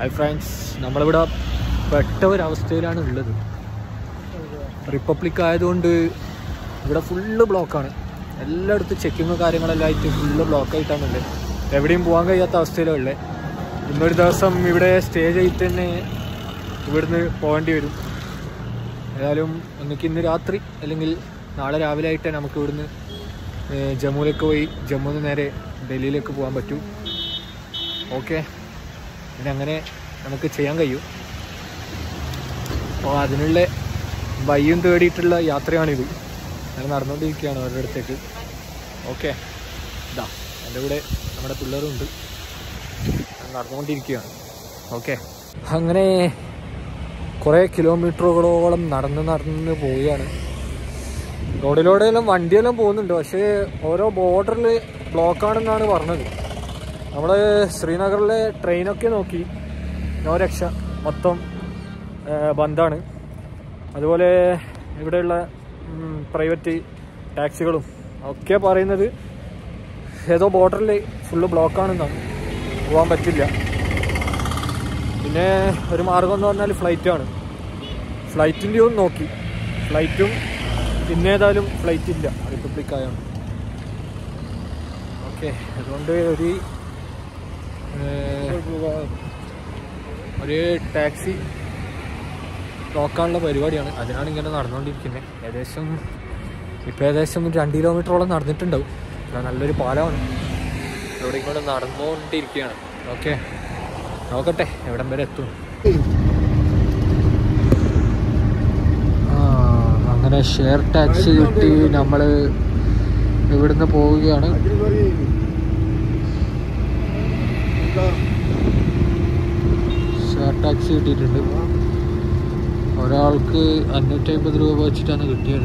Hi friends, നമ്മളിവിടെ പെട്ട ഒരവസ്ഥയിലാണ് ഉള്ളത്. റിപ്പബ്ലിക് ആയതുകൊണ്ട് ഇവിടെ ഫുള്ള് ബ്ലോക്കാണ്. എല്ലായിടത്തും ചെക്കിങ്ങും കാര്യങ്ങളെല്ലാം ആയിട്ട് ഫുള്ള് ബ്ലോക്കായിട്ടാണുള്ളത്. എവിടെയും പോകാൻ കഴിയാത്ത അവസ്ഥയിലാണ് ഉള്ളത്. ഇന്നൊരു ദിവസം ഇവിടെ സ്റ്റേ ചെയ്തിട്ട് തന്നെ ഇവിടുന്ന് പോകേണ്ടി വരും. ഏതായാലും നമുക്ക് ഇന്ന് രാത്രി അല്ലെങ്കിൽ നാളെ രാവിലെ ആയിട്ട് നമുക്ക് ഇവിടുന്ന് ജമ്മുവിലേക്ക് പോയി ജമ്മുവിൽ നിന്ന് നേരെ ഡൽഹിയിലേക്ക് പോകാൻ പറ്റൂ. ഓക്കെ, പിന്നെ അങ്ങനെ നമുക്ക് ചെയ്യാൻ കഴിയും. അപ്പോൾ അതിനുള്ള വയ്യും തേടിയിട്ടുള്ള യാത്രയാണിത്. ഞാൻ നടന്നുകൊണ്ടിരിക്കുകയാണ് അവരുടെ അടുത്തേക്ക്. ഓക്കെ, ഇതാ എൻ്റെ കൂടെ നമ്മുടെ പിള്ളേരുണ്ട്. നടന്നുകൊണ്ടിരിക്കുകയാണ്. ഓക്കെ, അങ്ങനെ കുറേ കിലോമീറ്ററുകളോളം നടന്ന് പോവുകയാണ്. റോഡിലൂടെയെല്ലാം വണ്ടിയെല്ലാം പോകുന്നുണ്ട്. പക്ഷേ ഓരോ ബോർഡറിൽ ബ്ലോക്കാണെന്നാണ് പറഞ്ഞത്. നമ്മൾ ശ്രീനഗറിലെ ട്രെയിനൊക്കെ നോക്കി, നോ രക്ഷ, മൊത്തം ബന്ധാണ്. അതുപോലെ ഇവിടെയുള്ള പ്രൈവറ്റ് ടാക്സികളും ഒക്കെ പറയുന്നത് ഏതോ ബോർഡറിൽ ഫുള്ള് ബ്ലോക്കാണെന്നാണ്, പോകാൻ പറ്റില്ല. പിന്നെ ഒരു മാർഗം എന്ന് പറഞ്ഞാൽ ഫ്ലൈറ്റാണ്. ഫ്ലൈറ്റിൻ്റെയും നോക്കി, ഫ്ലൈറ്റും പിന്നെ ഏതായാലും ഫ്ലൈറ്റ് ഇല്ല, റിപ്പബ്ലിക് ആയാണ്. ഓക്കെ, അതുകൊണ്ട് ഒരു ടാക്സി നോക്കാനുള്ള പരിപാടിയാണ്. അതിനാണ് ഇങ്ങനെ നടന്നുകൊണ്ടിരിക്കുന്നത്. ഏകദേശം 2 കിലോമീറ്ററോളം നടന്നിട്ടുണ്ടാവും. നല്ലൊരു പാലമാണ്. ഇവിടെ ഇങ്ങോട്ട് നടന്നുകൊണ്ടിരിക്കുകയാണ്. ഓക്കെ, നോക്കട്ടെ എവിടം വരെ എത്തും. അങ്ങനെ ഷെയർ ടാക്സി കിട്ടി നമ്മൾ ഇവിടുന്ന് പോവുകയാണ്. ഷെയർ ടാക്സി കിട്ടിയിട്ടുണ്ട്. ഒരാൾക്ക് 550 രൂപ വെച്ചിട്ടാണ് കിട്ടിയത്.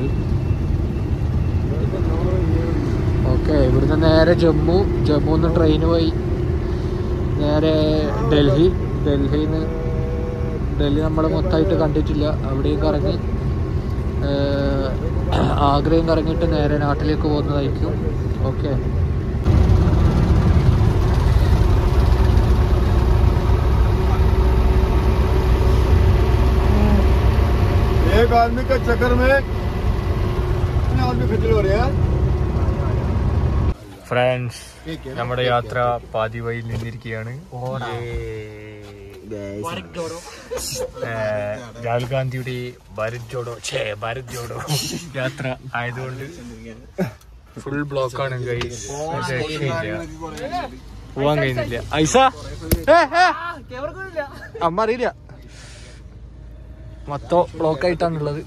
ഓക്കെ, ഇവിടുന്ന് നേരെ ജമ്മുന്ന് ട്രെയിൻ പോയി നേരെ ഡൽഹി നമ്മൾ മൊത്തമായിട്ട് കണ്ടിട്ടില്ല. അവിടെയും കറങ്ങി ആഗ്രയും കറങ്ങിയിട്ട് നേരെ നാട്ടിലേക്ക് പോകുന്നതായിരിക്കും. ഓക്കെ, एक आदमी के चक्कर में आदमी खिचल हो रहे हैं. ഫ്രണ്ട്സ്, നമ്മുടെ യാത്ര പാതി വഴിയിൽ നിന്നിരിക്കുകയാണ്. രാഹുൽ ഗാന്ധിയുടെ ഭാരത് ജോഡോ യാത്ര ആയതുകൊണ്ട് ഫുൾ ബ്ലോക്കാണ്. പോവാൻ കഴിയുന്നില്ല. ഐസ അമ്മ അറിയില്ല, മൊത്തം ബ്ലോക്കായിട്ടാണുള്ളത്.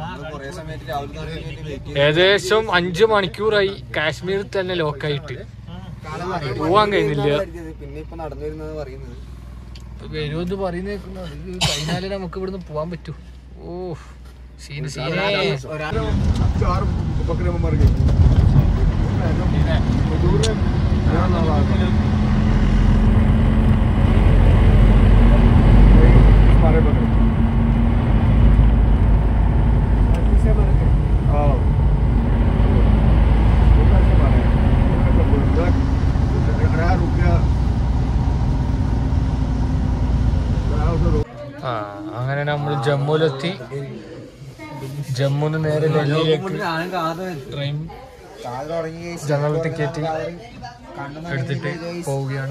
ഏകദേശം 5 മണിക്കൂറായി കാശ്മീരിൽ തന്നെ ലോക്കായിട്ട്. പോവാൻ കഴിയുന്നില്ല. വരുമെന്ന് പറയുന്നേക്കുന്നു. അത് കഴിഞ്ഞാലേ നമുക്ക് ഇവിടുന്ന് പോവാൻ പറ്റൂ. ഓ സീന് അങ്ങനെ നമ്മൾ ജമ്മുവിലെത്തി. ജമ്മുന്ന് നേരെ ഡൽഹിയിലേക്ക് ട്രെയിൻ ജനറൽ ടിക്കറ്റ് എടുത്തിട്ട് പോവുകയാണ്.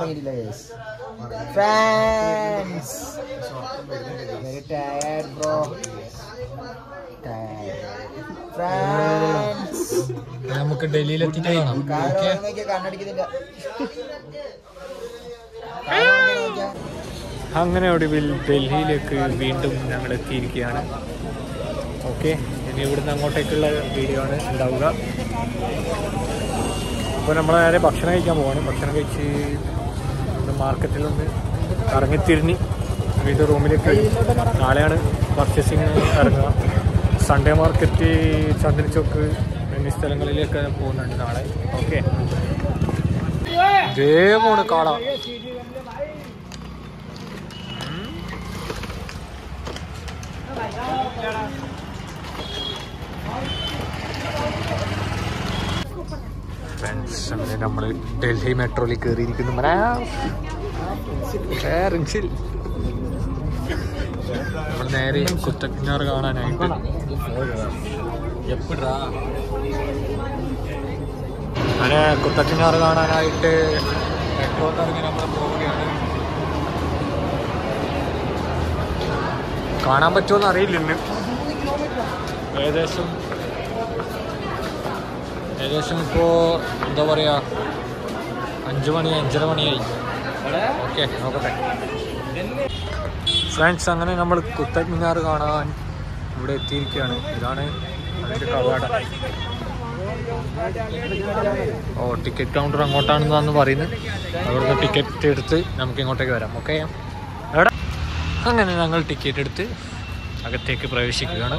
നമുക്ക് ഡൽഹിയിലെത്തിയിട്ട് കാണാം. അങ്ങനെ ഒടുവിൽ ഡൽഹിയിലേക്ക് വീണ്ടും ഞങ്ങൾ എത്തിയിരിക്കുകയാണ്. ഓക്കെ, ഇനി ഇവിടുന്ന് അങ്ങോട്ടേക്കുള്ള വീഡിയോ ആണ് ഉണ്ടാവുക. അപ്പോൾ നമ്മൾ നേരെ ഭക്ഷണം കഴിക്കാൻ പോവാണ്. ഭക്ഷണം കഴിച്ച് മാർക്കറ്റിലൊന്ന് കറങ്ങിത്തിരിഞ്ഞ് വീണ്ടും റൂമിലേക്ക് വരും. നാളെയാണ് പർച്ചേസിങ് ഇറങ്ങുക. സൺഡേ മാർക്കറ്റ്, ചന്ദ്രചോക്ക് എന്നീ സ്ഥലങ്ങളിലേക്ക് പോകുന്നുണ്ട് നാളെ. ഓക്കെ, ഇതേപോലെ കാണാം. ഫ്രണ്ട്സ്, അങ്ങനെ നമ്മൾ ഡൽഹി മെട്രോയിൽ കയറിയിരിക്കുന്നു. റിൻസിൽ നമ്മൾ നേരെ കുത്തബ് മിനാർ കാണാനായിട്ട് അങ്ങനെ കുത്തബ് മിനാർ കാണാനായിട്ട് മെട്രോ ഇറങ്ങി നമ്മൾ പോവുകയാണ്. കാണാൻ പറ്റുമോന്ന് അറിയില്ല ഇന്ന്. ഏകദേശം ഇപ്പോൾ എന്താ പറയുക 5 മണി 5:30 മണിയായി. ഓക്കെ നോക്കട്ടെ ഫ്രണ്ട്സ്. അങ്ങനെ നമ്മൾ കുത്തബ് മിനാർ കാണാൻ ഇവിടെ എത്തിയിരിക്കുകയാണ്. ഇതാണ് അതിൻ്റെ കവാടം. ടിക്കറ്റ് കൗണ്ടർ അങ്ങോട്ടാണെന്നാണ് പറയുന്നത്. അവിടുന്ന് ടിക്കറ്റ് എടുത്ത് നമുക്ക് ഇങ്ങോട്ടേക്ക് വരാം. ഓക്കെ എവിടെ? അങ്ങനെ ഞങ്ങൾ ടിക്കറ്റ് എടുത്ത് അകത്തേക്ക് പ്രവേശിക്കുകയാണ്.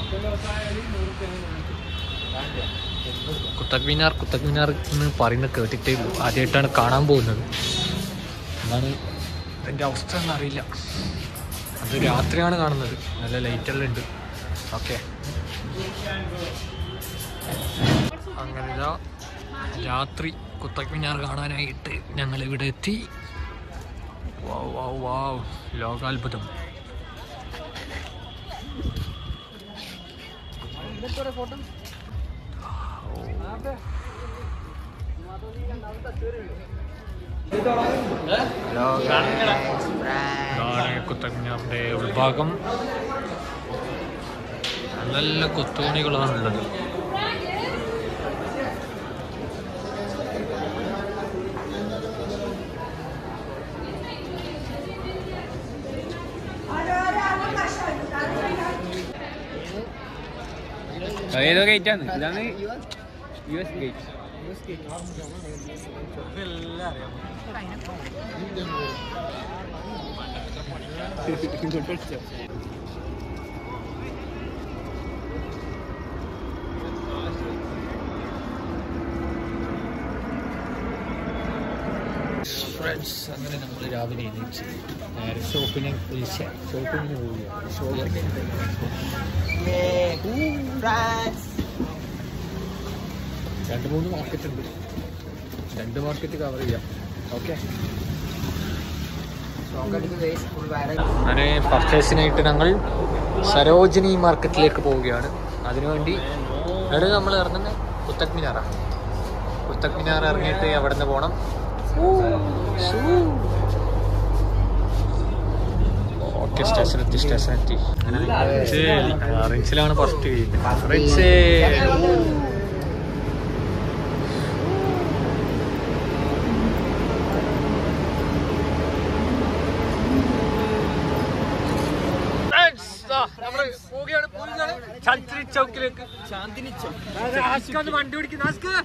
കുത്തബ് മിനാർ എന്ന് പറയുന്നത് കേട്ടിട്ടേ ഉള്ളൂ. ആദ്യമായിട്ടാണ് കാണാൻ പോകുന്നത്. എന്താണ് എൻ്റെ അവസ്ഥ എന്നറിയില്ല. അത് രാത്രിയാണ് കാണുന്നത്. നല്ല ലൈറ്റെല്ലാം ഉണ്ട്. ഓക്കെ അങ്ങനെ രാത്രി കുത്തബ് മിനാർ കാണാനായിട്ട് ഞങ്ങൾ ഇവിടെ എത്തി. വാവ് ലോകാത്ഭുതം. കുത്തബ് മിനാറിന്റെ ഉൾഭാഗം. നല്ല കൊത്തുപണികളാണുള്ളത്. ഏതോ ഗേറ്റാണ്. ഇതാണ് US ഗേറ്റ്. ഫ്രണ്ട്സ് അങ്ങനെ നമ്മൾ രാവിലെ എണീച്ച് നേരെ ഷോപ്പിങ്ങിന് പോവുകയാണ്. 2-3 മാർക്കറ്റ് ഉണ്ട്. 2 മാർക്കറ്റ് കവർ ചെയ്യാം. ഓക്കെ അങ്ങനെ പർച്ചേസിനായിട്ട് ഞങ്ങൾ സരോജിനി മാർക്കറ്റിലേക്ക് പോവുകയാണ്. അതിനുവേണ്ടി എവിടെ നമ്മൾ ഇറങ്ങുന്നത്? കുത്തബ് മിനാറാണ്. കുത്തബ് മിനാർ ഇറങ്ങിയിട്ട് അവിടെ നിന്ന് പോകണം. ഓക്കെ സ്റ്റേഷനെത്തി. റിൻസിലാണ് ഫസ്റ്റ് ചെയ്യുന്നത്. ചൗക്കിലേക്ക് വണ്ടി ഓടിക്കുന്ന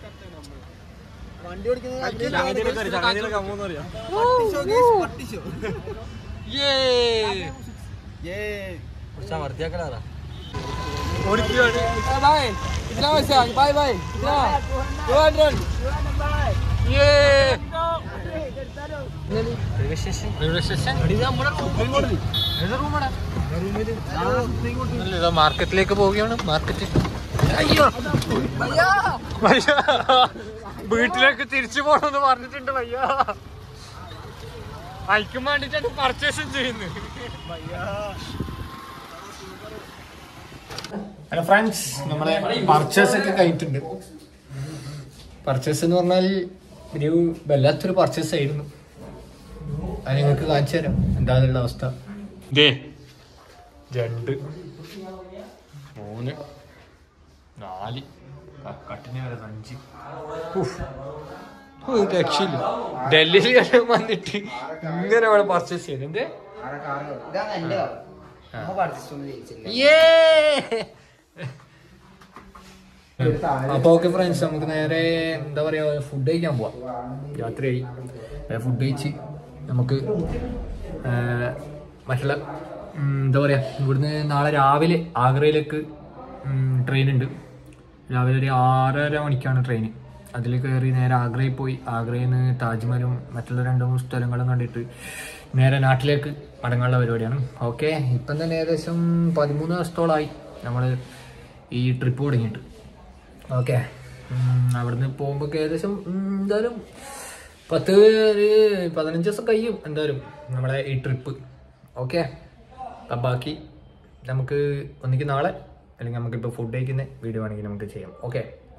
മാർക്കറ്റിലേക്ക് പോവുകയാണ്. മാർക്കറ്റ് വീട്ടിലേക്ക് തിരിച്ചു പോകണമെന്ന് പറഞ്ഞിട്ടുണ്ട്. വയ്യ അയക്കും വേണ്ടിട്ടാണ് പർച്ചേസും ചെയ്യുന്നത്. ഹലോ ഫ്രണ്ട്സ്, നമ്മളെ പർച്ചേസ് ഒക്കെ കഴിഞ്ഞിട്ടുണ്ട്. പർച്ചേസ് എന്ന് പറഞ്ഞാൽ ഒരു വല്ലാത്തൊരു പർച്ചേസ് ആയിരുന്നു. അത് നിങ്ങൾക്ക് കാണിച്ചു തരാം എന്താണെന്നുള്ള അവസ്ഥ. 2 3 4 കട്ടിന് വരെ 5 രക്ഷയില്ല. ഡൽഹിയിൽ വന്നിട്ട് ഇങ്ങനെ വേണം പർച്ചേസ് ചെയ്യാൻ. എന്തേ അപ്പൊ ഓക്കെ ഫ്രണ്ട്സ്, നമുക്ക് നേരെ എന്താ പറയാ ഫുഡ് കഴിക്കാൻ പോവാം. രാത്രിയായി. ഫുഡ് കഴിച്ച് നമുക്ക് മറ്റുള്ള എന്താ പറയാ ഇവിടുന്ന് നാളെ രാവിലെ ആഗ്രയിലേക്ക് ട്രെയിൻ ഉണ്ട്. രാവിലെ ഒരു 6:30 മണിക്കാണ് ട്രെയിൻ. അതിൽ കയറി നേരെ ആഗ്രയിൽ പോയി ആഗ്രയിൽ നിന്ന് താജ്മഹലും മറ്റുള്ള 2-3 സ്ഥലങ്ങളും കണ്ടിട്ട് നേരെ നാട്ടിലേക്ക് മടങ്ങാനുള്ള പരിപാടിയാണ്. ഓക്കെ, ഇപ്പം തന്നെ ഏകദേശം 13 ദിവസത്തോളമായി നമ്മൾ ഈ ട്രിപ്പ് തുടങ്ങിയിട്ട്. ഓക്കെ, അവിടുന്ന് പോകുമ്പോൾ ഏകദേശം എന്തായാലും 15 ദിവസം കഴിയും എന്തായാലും നമ്മളെ ഈ ട്രിപ്പ്. ഓക്കെ, അപ്പം ബാക്കി നമുക്ക് ഒന്നിക്ക് നാളെ അല്ലെങ്കിൽ നമുക്കിപ്പോൾ ഫുഡ് കഴിക്കുന്ന വീഡിയോ വേണമെങ്കിൽ നമുക്ക് ചെയ്യാം. ഓക്കെ.